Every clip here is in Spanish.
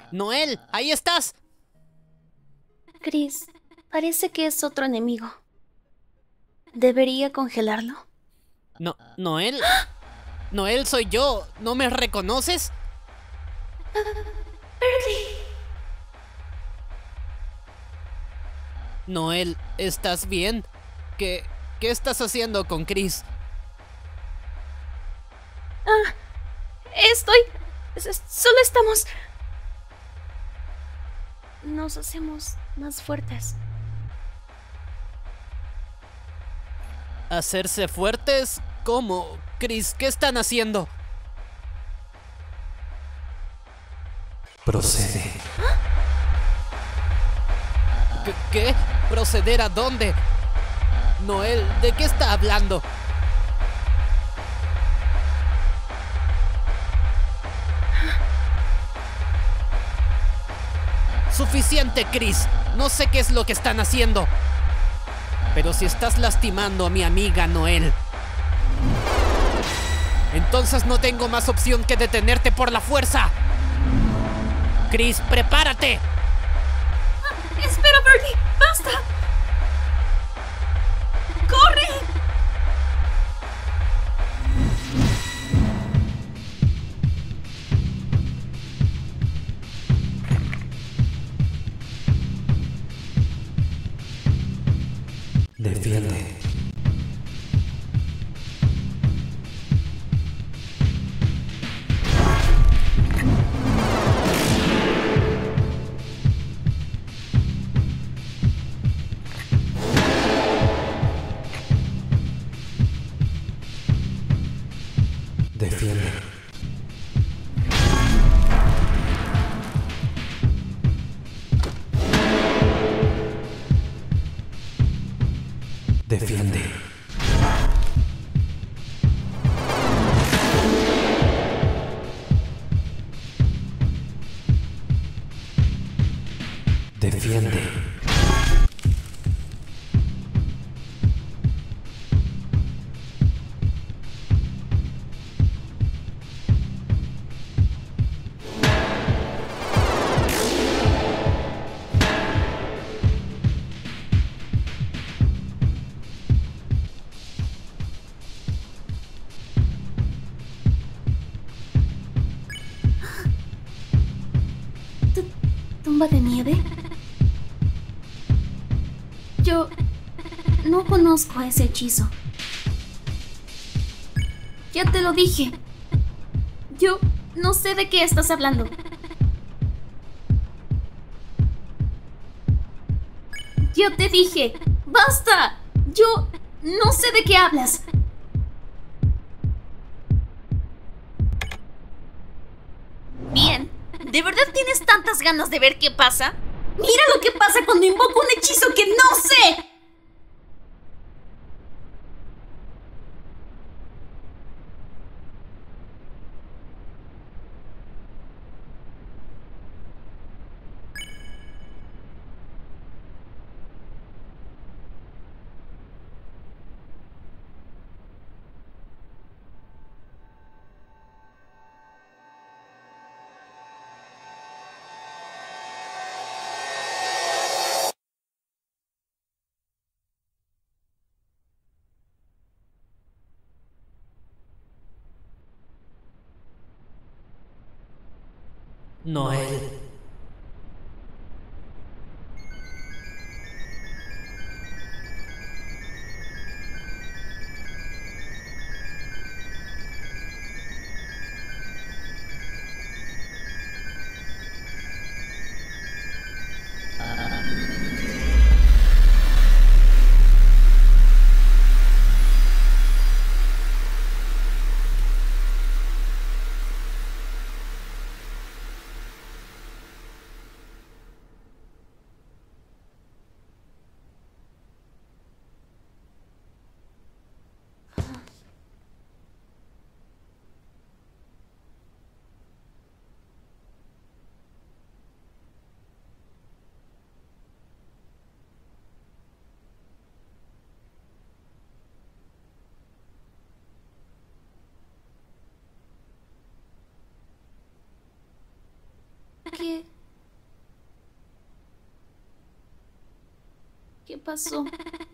Noel, ahí estás. Chris, parece que es otro enemigo. ¿Debería congelarlo? No, Noel. Noel, soy yo. ¿No me reconoces? Noel, ¿estás bien? ¿Qué estás haciendo con Chris? Solo estamos... Nos hacemos más fuertes. ¿Hacerse fuertes? ¿Cómo? Chris, ¿qué están haciendo? Procede. ¿Qué? ¿Proceder a dónde? Noel, ¿de qué está hablando? Suficiente, Chris. No sé qué es lo que están haciendo. Pero si estás lastimando a mi amiga Noel, entonces no tengo más opción que detenerte por la fuerza. Chris, prepárate. ¡Espera, Bertie! ¡Basta! ¡Corre! Defiende. Defiende. Defiende. Defiende. ¿Tumba de nieve? Yo no conozco ese hechizo. Ya te lo dije. Yo no sé de qué estás hablando. Yo te dije, ¡basta! Yo no sé de qué hablas. Bien, ¿de verdad tienes tantas ganas de ver qué pasa? Mira lo que pasa cuando invoco un hechizo que no sé. Noel. ¿Qué pasó?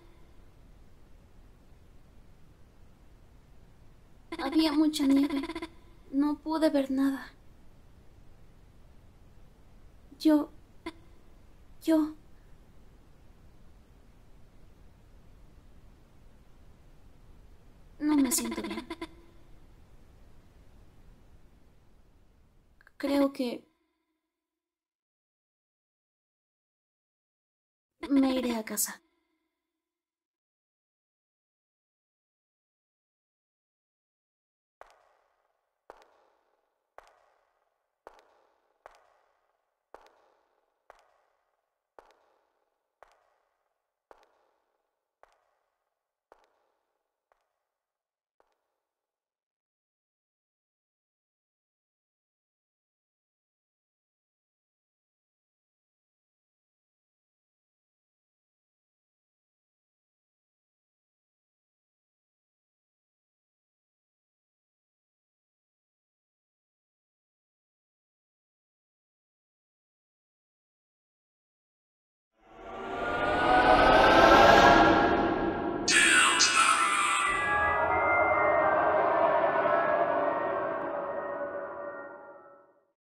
Había mucha nieve. No pude ver nada. Yo... No me siento bien. Creo que... me iré a casa.